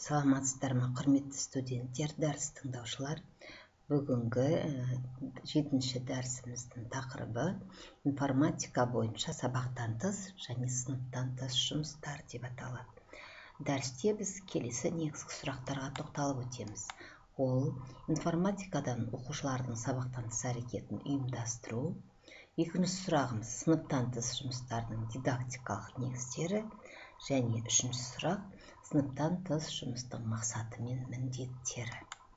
Саламатсыздар ма, құрметті студенттер, дәріс тыңдаушылар. Бүгінгі 7-ші дәрісіміздің тақырыбы информатика бойынша сабақтан тыс және сыныптан тыс жұмыстар деп аталады. Дәрісте біз келесі негізгі сұрақтарға тоқталып өтеміз. Ол информатикадан оқушылардың сабақтан тыс әрекетін ұйымдастыру. Екінші сұрағымыз сыныптан тыс жұмыстардың дидактикалық негіздері. Және үшінші сұрақ сыныптан тыс жұмыстың мақсаты мен міндеттері.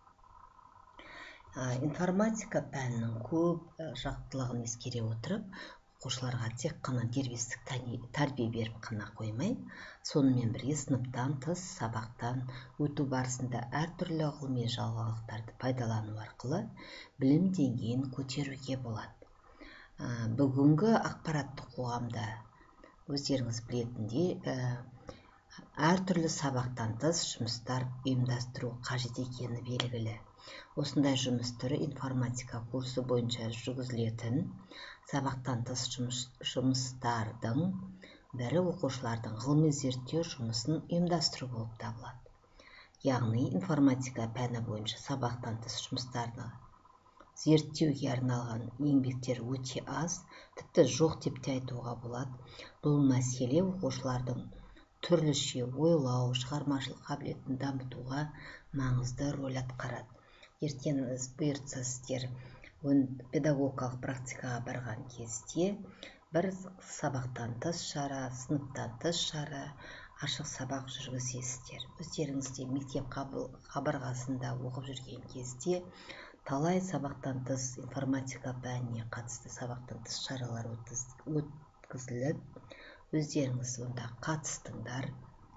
Информатика пәнінің көп жақтылығын ескере отырып, оқушыларға тек қана дербестік тәрбие беріп қана қоймай, сонымен бірге сыныптан тыс сабақтан өту барысында әртүрлі ғылыми жаңалықтарды пайдалану арқылы білім деңгейін көтеруге болады. Бүгінгі ақпараттық қоғамда өздеріңіз білетіндей, әртүрлі сабақтан тыс жұмыстар ұйымдастыру қажет екені белгілі. Осындай жұмыс түрі информатика курсы бойынша жүргізілетін сабақтан тыс жұмыстардың бірі оқушылардың ғылыми зерттеу жұмысын ұйымдастыру болып табылады. Яғни информатика пәні бойынша сабақтан тыс жұмыстарды зерттеуге арналған еңбектер өте аз, тіпті жоқ деп те айтуға болады. Бұл мәселе оқушылардың түрліше ойлау, шығармашылық қабілетін дамытуға маңызды рөл атқарады. Ертең бұйыртса сіздер педагогикалық практикаға барған кезде бір сабақтан тыс шара, сыныптан тыс шара, ашық сабақ жүргізесіздер. Өздеріңізде мектеп қабырғасында оқып жүрген кезде талай сабақтан тыс информатика пәніне қатысты сабақтан тыс шаралар өткізіліп, өздеріңіз онда қатыстыңдар.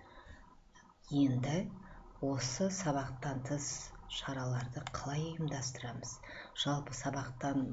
Енді осы сабақтан тыс шараларды қалай ұйымдастырамыз? Жалпы сабақтан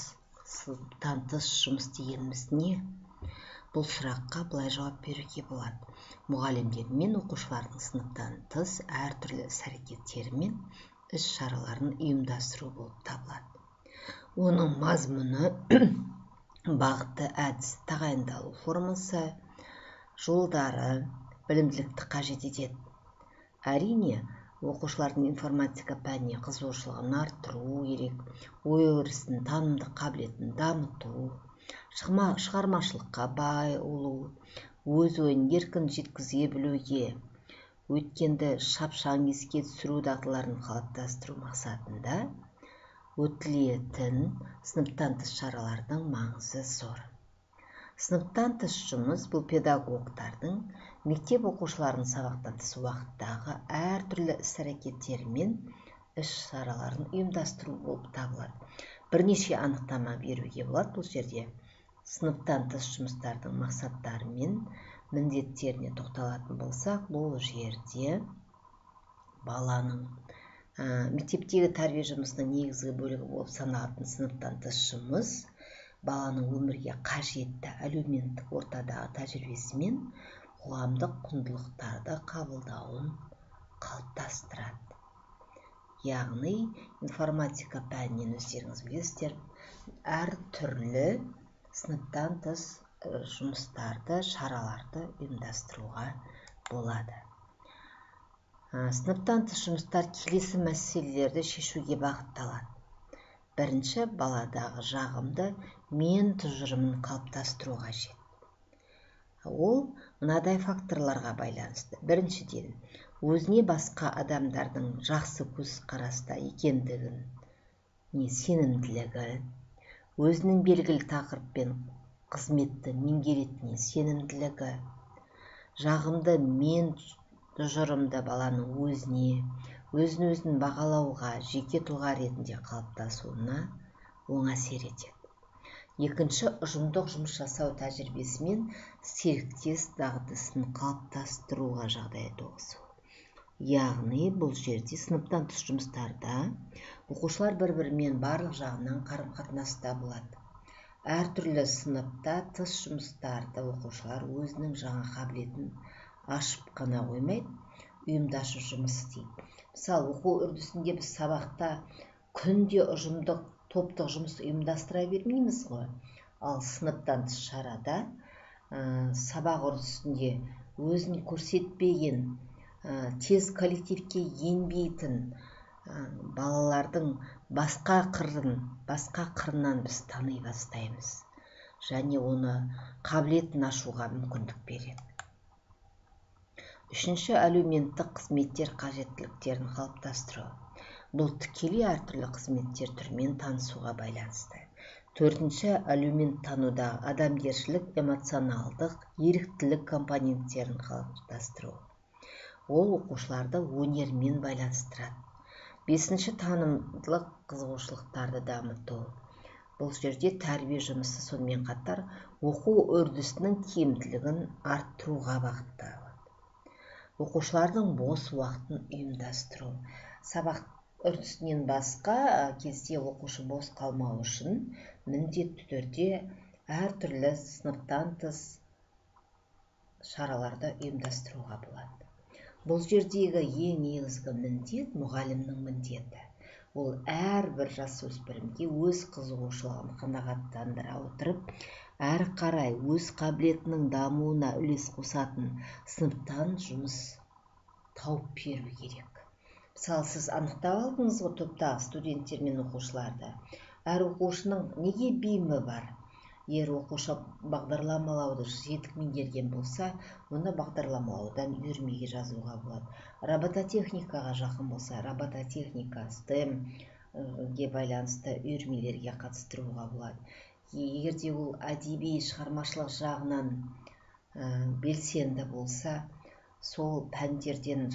тыс жұмыс дегеніміз не? Бұл сұраққа былай жауап беруге болады. Мұғалімдер мен оқушылардың сыныптан тыс әртүрлі іс-әрекеттері мен іс-шараларын ұйымдастыру болып табылады. Оның мазмұны, бағыты, әдісі, тағайындалу формасы, жолдары, білімділікті қажет етеді. Әрине, оқушылардың информатика пәніне қызығушылығын арттыру керек, ой-өрісін, танымдық қабілетін дамыту, шығармашылыққа бай болу, өз ойын еркін жеткізе білуге, өткенді шапшаң еске түсіру дағдыларын қалыптастыру мақсатында өтілетін сыныптан тыс шаралардың маңызы зор. Сыныптан тыс жұмыс бұл педагогтардың мектеп оқушыларын сабақтан тыс уақыттағы әртүрлі іс-әрекеттері мен іс-шараларын ұйымдастыру болып табылады. Бірнеше анықтама беруге болады бұл жерде. Сыныптан тыс жұмыстардың мақсаттары мен міндеттеріне тоқталатын болсақ, бұл жерде баланың мектептегі тәрбие жұмысының негізгі бөлігі болып саналатын сыныптан тыс жұмыс баланың өмірге қажетті әлеуметтік ортадағы тәжірибесі мен қоғамдық құндылықтарды қабылдауын қалыптастырады. Яғни информатика пәнінен өздеріңіз білесіздер, әртүрлі сыныптан тыс жұмыстарды, шараларды ұйымдастыруға болады. Сыныптан тыс жұмыстар келесі мәселелерді шешуге бағытталады. Бірінші, баладағы жағымды мен тұжырымын қалыптастыру қажет. Ол мынадай факторларға байланысты. Біріншіден, өзіне басқа адамдардың жақсы көзқараста екендігін, сенімділігі, өзінің белгілі тақырып пен қызметті меңгеретініне сенімділігі, жағымды мен тұжырымды баланың өзін бағалауға, жеке тұлға ретінде қалыптасуына оң әсер етеді. Екінші, ұжымдық жұмыс жасау тәжірибесі мен серіктес дағдысын қалыптастыруға жағдай туғызу. Яғни, бұл жерде сыныптан тыс жұмыстарда оқушылар бір-бірімен барлық жағынан қарым-қатынаста болады. Әртүрлі сыныпта тыс жұмыстарды оқушылар өзінің жаңа қабілетін ашып қана қоймайды, ұйымдасып жұмыс істейді. Мысалы, оқу үрдісінде біз сабақта күнде ұжымдық топтық жұмыс ұйымдастыра бермейміз ғой. Ал сыныптан тыс шарада сабақ үрдісінде өзін көрсетпеген тез коллективке енбейтін балалардың басқа қырынан біз тани бастаймыз және оны қабілетін ашуға мүмкіндік береді. Үшінші, әлеуметтік қызметтер қажеттіліктерін қалыптастыру. Бұл тікелей әртүрлі қызметтер түрімен танысуға байланысты. Төртінші, әлеумет танудағы адамгершілік, эмоционалдық, еріктілік компоненттерін қалыптастыру. Ол оқушыларды өнермен байланыстырады. Бесінші, танымдық қызығушылықтарды дамыту. Бұл жерде тәрбие жұмысы сонымен қатар оқу үрдісінің тиімділігін арттыруға бағытталады. Оқушылардың бос уақытын ұйымдастыру. Сабақ үрдісінен басқа кезде оқушы бос қалмау үшін міндетті түрде әртүрлі сыныптан тыс шараларды ұйымдастыруға болады. Бұл жердегі ең негізгі міндет мұғалімнің міндеті. Ол әрбір жасөспірімге өз қызығушылығын қанағаттандыра отырып, әрі қарай өз қабілетінің дамуына үлес қосатын сыныптан жұмыс тауып беру керек. Мысалы, сіз анықтап алдыңыз ғой топтағы студенттер мен оқушыларды. Әр оқушының неге бейімі бар? Егер оқушы бағдарламалауды жетік меңгерген болса, оны бағдарламалаудан үйірмеге жазуға болады. Робототехникаға жақын болса, робототехника, STEM-ге байланысты үйірмелерге қатыстыруға болады. Егер де ол әдеби шығармашылық жағынан белсенді болса, сол пәндерге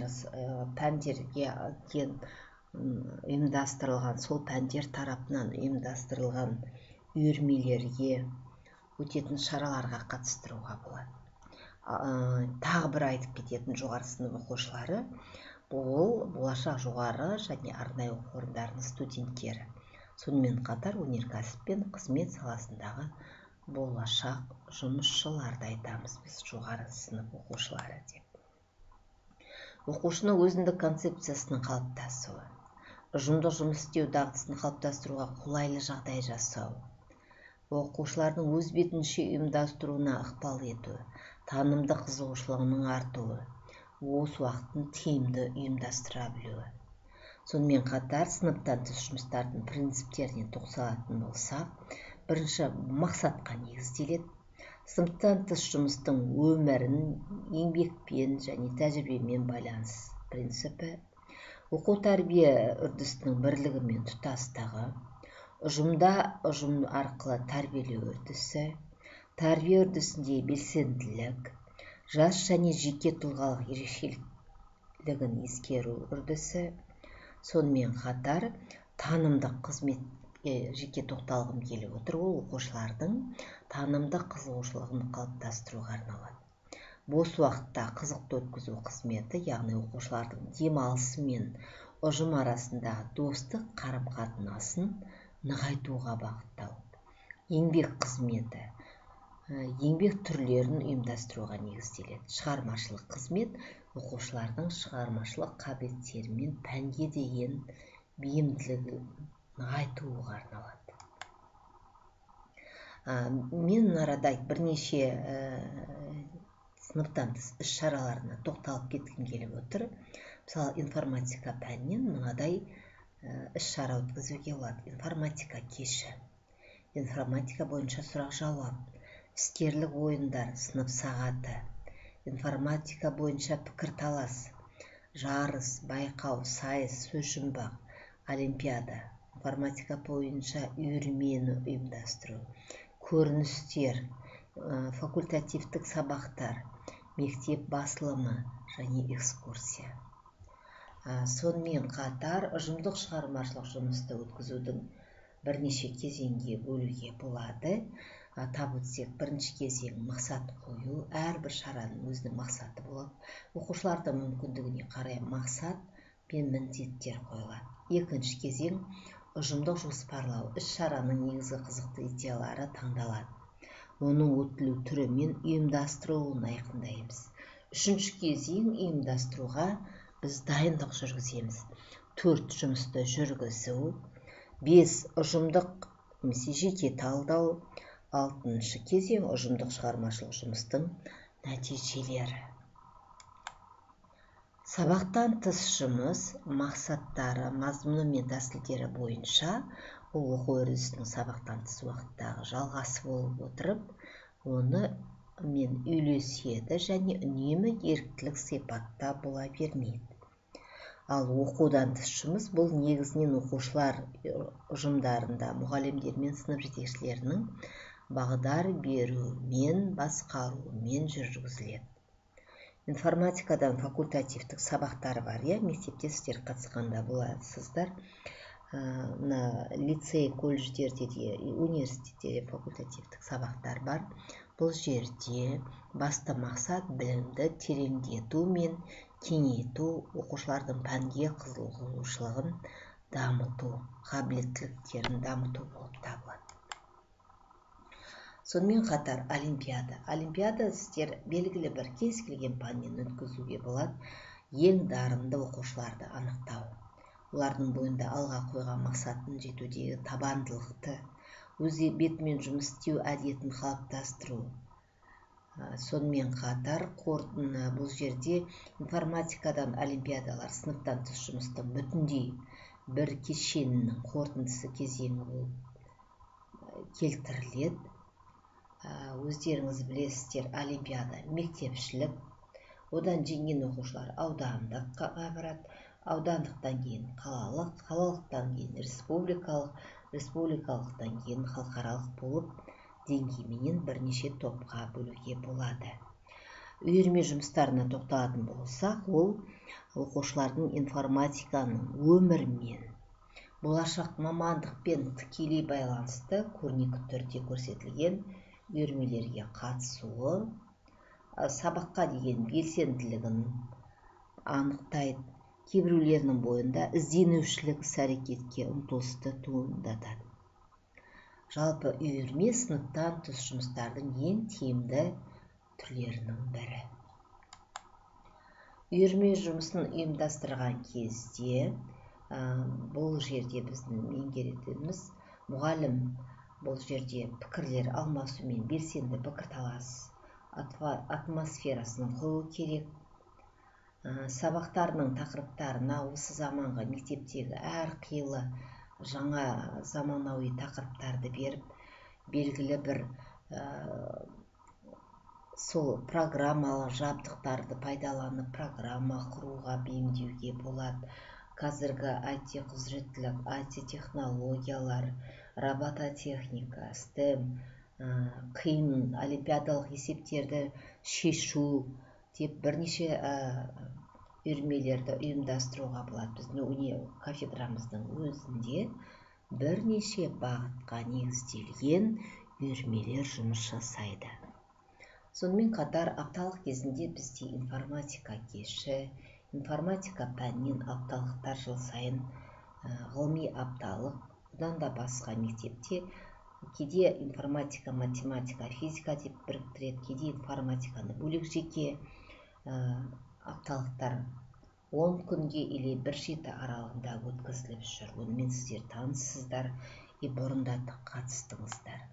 ұйымдастырылған, сол пәндер тарапынан ұйымдастырылған үйірмелерге, өтетін шараларға қатыстыруға болады. Тағы бір айтып кететін жоғары сынып оқушылары, бұл болашақ жоғары және арнайы оқу орындарының студенттері. Сонымен қатар өнеркәсіп пен қызмет саласындағы болашақ жұмысшыларды айтамыз біз жоғары сынып оқушылары деп. Оқушының өзіндік концепциясының қалыптасуы, ұжымдық жұмыс істеу дағдысын қалыптастыруға қолайлы жағдай жасау, оқушылардың өз бетінше ұйымдастыруына ықпал ету, танымдық қызығушылығының артуы, бос уақытын тиімді ұйымдастыра білуі. Сонымен қатар сыныптан тыс жұмыстардың принциптеріне тоқталатын болсақ, бірінші, мақсатқа негізделеді. Сыныптан тыс жұмыстың өмірін еңбекпен және тәжірибемен байланыс принципі, оқу тәрбие үрдісінің бірлігі мен тұтастығы, ұжымда ұжым арқылы тәрбиелеу үрдісі, тәрбие үрдісінде белсенділік, жас және жеке тұлғалық ерекшелігін ескеру үрдісі, сонымен қатар танымдық қызметке жеке тоқталғым келіп отыр, ол оқушылардың танымдық қызығушылығын қалыптастыруға арналады. Бос уақытта қызықты өткізу қызметі, яғни оқушылардың демалысы мен ұжым арасындағы достық қарым-қатынасын нығайтуға бағытталды. Еңбек қызметі, еңбек түрлерін ұйымдастыруға негізделеді. Шығармашылық қызмет оқушылардың шығармашылық қабілеттері мен пәнге деген бейімділігін нығайтуға арналады. Мен арада бірнеше сыныптан тыс іс-шараларына тоқталып кеткім келіп отыр. Мысалы, информатика пәнінен мынадай іс-шара өткізуге болады. Информатика кеші, информатика бойынша сұрақ-жауап, іскерлік ойындар, сынып сағаты, информатика бойынша пікірталас, жарыс, байқау, сайыс, сөз жұмбақ, олимпиада, информатика бойынша үйірмені ұйымдастыру, көріністер, факультативтік сабақтар, мектеп басылымы және экскурсия. Сонымен қатар ұжымдық шығармашылық жұмысты өткізудің бірнеше кезеңге бөлуге болады. Атап өтсек, бірінші кезең мақсат қою, әрбір шараның өзінің мақсаты болады. Оқушылардың мүмкіндігіне қарай мақсат пен міндеттер қойылады. Екінші кезең ұжымдық жоспарлау, іс-шараның негізгі қызықты идеялары таңдалады. Оның өтілу түрі мен ұйымдастырылуын айқындаймыз. Үшінші кезең ұйымдастыруға біз дайындық жүргіземіз. 4 жұмысты жүргізу, 5 ұжымдық немесе жеке талдау, 6 кезең ұжымдық шығармашылық жұмыстың нәтижелері. Сабақтан тыс жұмыс мақсаттары, мазмұны мен тәсілдері бойынша бұл оқу үрдісінің сабақтан тыс уақыттағы жалғасы болып отырып, оны мен үйлеседі және үнемі еріктілік сипатта бола бермейді. Ал оқудан тыс жұмыс бұл негізінен оқушылар ұжымдарында мұғалімдер мен сынып жетекшілерінің бағдар берумен, басқарумен жүргізіледі. Информатикадан факультативтік сабақтары бар, мектепте сіздер қатысқанда боласыздар. Лицей, колледждерде де, университетте де факультативтік сабақтар бар. Бұл жерде басты мақсат білімді тереңдету мен кеңейту, оқушылардың пәнге қызығушылығын дамыту, қабілеттіліктерін дамыту болып табылады. Сонымен қатар олимпиада. Олимпиада сіздер белгілі бір кез келген пәннен өткізуге болады. Ең дарынды оқушыларды анықтау. Олардың бойында алға қойған мақсатын жетудегі табандылықты, өз бетімен жұмыс істеу әдетін қалыптастыру. Сонымен қатар бұл жерде информатикадан олимпиадалар сыныптан тыс жұмыстың бүтіндей бір кешенінің қорытындысы кезеңі болып келтіріледі. Өздеріңіз білесіздер, олимпиада мектепшілік, одан жеңген оқушылар аудандыққа барады, аудандықтан кейін қалалық, қалалықтан кейін республикалық, республикалықтан кейін халықаралық болып деңгейменен бірнеше топқа бөлуге болады. Үйірме жұмыстарына тоқталатын болсақ, ол оқушылардың информатиканың өмірмен, болашақ мамандықпен тікелей байланысты көрнекі түрде көрсетілген үйірмелерге қатысуы, сабаққа деген белсенділігін анықтайды, кейбіреулерінің бойында ізденушілік іс-әрекетке ұмтылысты туындатады. Жалпы үйірме сыныптан тыс жұмыстардың ең тиімді түрлерінің бірі. Үйірме жұмысын ұйымдастырған кезде бұл жерде біздің меңгеретініміз мұғалім бұл жерде пікірлер алмасу мен белсенді пікірталас атмосферасының құру керек. Сабақтарының тақырыптарына осы заманғы мектептегі әрқилы жаңа заманауи тақырыптарды беріп, белгілі бір сол программалық жабдықтарды пайдаланып программа құруға бейімдеуге болады. Қазіргі IT құзыреттілік, IT технологиялар, робототехника, STEM, қиын олимпиадалық есептерді шешу деп бірнеше үйірмелерді ұйымдастыруға болады. Біздің кафедрамыздың өзінде бірнеше бағытқа негізделген үйірмелер жұмыс жасайды. Сонымен қатар апталық кезінде бізде информатика кеші, информатика пәнінен апталықтар жыл сайын ғылыми апталық, одан да басқа мектепте кейде информатика, математика, физика деп біріктіреді, кейде информатиканы бөлек жеке апталықтар 10 күнге или бір жеті аралығында өткізіліп жүр. Онымен сіздер таныссыздар, бұрында қатыстыңыздар.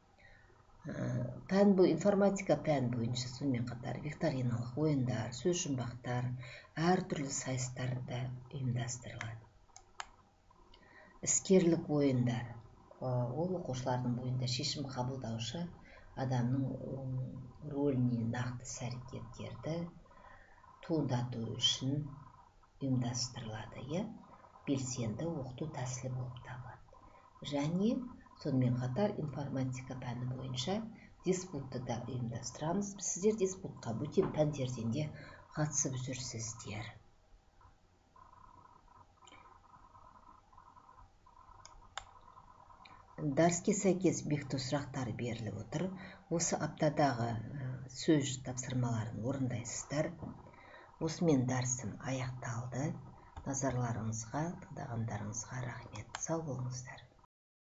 Информатика пән бойынша сонымен қатар викториналық ойындар, сөз жұмбақтар, әртүрлі сайыстар да ұйымдастырылады. Іскерлік ойындар, ол оқушылардың бойында шешім қабылдаушы адамның рөліне нақты іс-әрекеттерді туындату үшін ұйымдастырылады, белсенді оқыту тәсілі болып табылады. Және сонымен қатар информатика пәні бойынша диспутты да ұйымдастырамыз. Сіздер диспутқа бөтен пәндерден де қатысып жүрсіздер. Дәріске сәйкес бекіту сұрақтары беріліп отыр. Осы аптадағы сөз тапсырмаларын орындайсыздар. Осымен дәрісім аяқталды. Назарларыңызға, тыңдағандарыңызға рахмет. Сау болыңыздар.